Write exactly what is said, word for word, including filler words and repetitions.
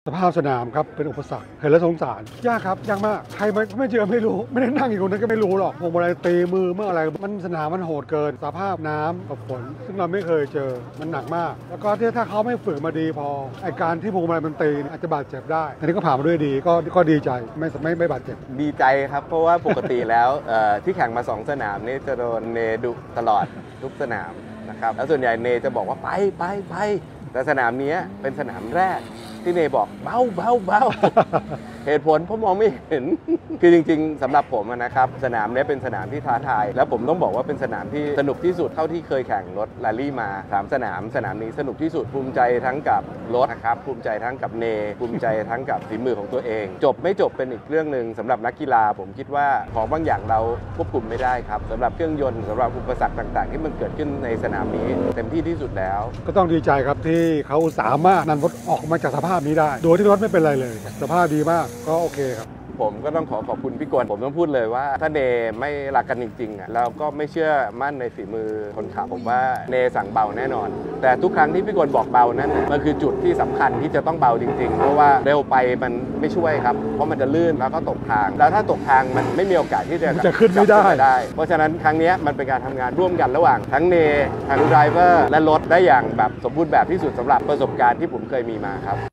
สภาพสนามครับเป็นอุปสรรคเห็นแล้วสงสารยากครับยากมากใครไม่ไม่เจอไม่รู้ไม่ได้นั่งอยู่ตรงนั้นก็ไม่รู้หรอกพวงมาลัยตีมือเมื่ออะไรมันสนามมันโหดเกินสภาพน้ำกับฝนซึ่งเราไม่เคยเจอมันหนักมากแล้วก็ที่ถ้าเขาไม่ฝึกมาดีพอไอการที่พวงมาลัยมันตีอาจจะบาดเจ็บได้อันนี้ก็ผ่านมาด้วยดีก็ก็ดีใจไม่ไม่ไม่บาดเจ็บดีใจครับเพราะว่าปกติแล้วที่แข่งมาสองสนามนี่จะโดนเนดุตลอดทุกสนามนะครับแล้วส่วนใหญ่เนจะบอกว่าไปไปไปแต่สนามนี้เป็นสนามแรกที่เนบอกเบาเบาเบา เหตุผลผมมองไม่เห็น คือจริงๆสำหรับผมนะครับสนามนี้เป็นสนามที่ท้าทายแล้วผมต้องบอกว่าเป็นสนามที่สนุกที่สุดเท่าที่เคยแข่งรถแรลลี่มาสามสนามสนามนี้สนุกที่สุดภูมิใจทั้งกับรถนะครับภูมิใจทั้งกับเนภูมิใจทั้งกับฝีมือของตัวเองจบไม่จบเป็นอีกเรื่องหนึ่งสำหรับนักกีฬาผมคิดว่าของบางอย่างเราควบคุมไม่ได้ครับสำหรับเครื่องยนต์สำหรับอุปสรรคต่างๆที่มันเกิดขึ้นในสนามนี้เต็มที่ที่สุดแล้วก็ต้องดีใจครับที่เขาสามารถนำรถออกมาจากสภาพนี้ได้โดยที่รถไม่เป็นไรเลยสภาพดีมากก็โอเคครับผมก็ต้องขอขอบคุณพี่กวนผมต้องพูดเลยว่าถ้าเนไม่รักกันจริงๆอ่ะเราก็ไม่เชื่อมั่นในฝีมือคนขับผมว่าเนสั่งเบาแน่นอนแต่ทุกครั้งที่พี่กวนบอกเบานั้นมันคือจุดที่สำคัญที่จะต้องเบาจริงๆเพราะว่าเร็วไปมันไม่ช่วยครับเพราะมันจะลื่นแล้วก็ตกทางแล้วถ้าตกทางมันไม่มีโอกาสที่จะจะขึ้นไม่ได้เพราะฉะนั้นครั้งนี้มันเป็นการทำงานร่วมกันระหว่างทั้งเนทั้งไดรเวอร์และรถได้อย่างแบบสมบูรณ์แบบที่สุดสำหรับประสบการณ์ที่ผมเคยมีมาครับ